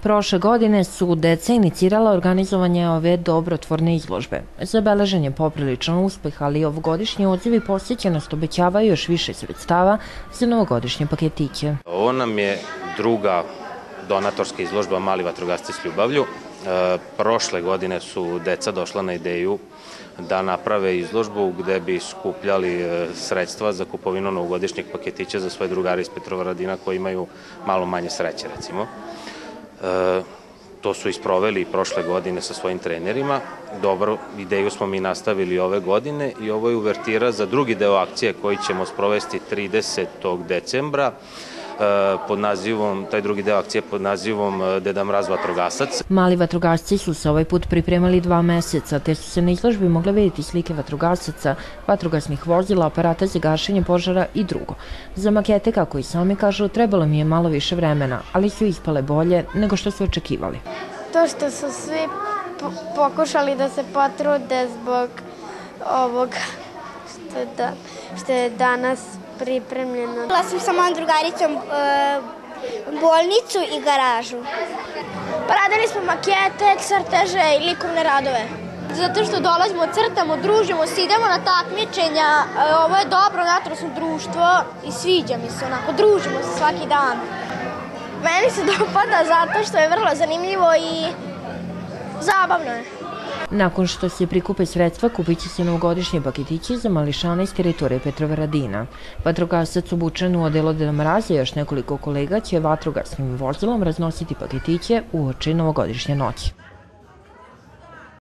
Prošle godine su deca inicirala organizovanje ove dobrotvorne izložbe. Zabeležen je popriličan uspeh, ali ovogodišnji odzivi posjećenost obećavaju još više sredstava za novogodišnje paketiće. Ovo nam je druga donatorska izložba Mali vatrogasci s ljubavlju. Prošle godine su deca došla na ideju da naprave izložbu gde bi skupljali sredstva za kupovinu novogodišnjeg paketića za svoje drugare iz Petrovaradina koji imaju malo manje sreće, recimo. To su isproveli i prošle godine sa svojim trenerima. Dobro, ideju smo mi nastavili ove godine i ovo je uvertira za drugi deo akcije koji ćemo sprovesti 30. decembra. Taj drugi deo akcije pod nazivom Deda Mraz vatrogasac. Mali vatrogasci su se ovaj put pripremali 2 meseca, te su se na izložbi mogle vidjeti slike vatrogasaca, vatrogasnih vozila, aparata za gašenje požara i drugo. Za makete, kako i sami kažu, trebalo mi je malo više vremena, ali su ispale bolje nego što su očekivali. To što su svi pokušali da se potrude zbog ovoga što je danas pripremljeno. Bila sam sa mojom drugaricom bolnicu i garažu. Pa radili smo makete, crteže i likovne radove. Zato što dolazimo, crtamo, družimo se, idemo na takmičenja. Ovo je dobro vatrogasno društvo i sviđa mi se onako, družimo se svaki dan. Meni se dopada zato što je vrlo zanimljivo i zabavno je. Nakon što se prikupe sredstva, kupit će se novogodišnje paketići za mališane iz teritorije Petrovaradina. Vatrogasac obučen u odelo Deda Mraza i još nekoliko kolega će vatrogasnim vozilom raznositi paketiće uoči novogodišnje noći.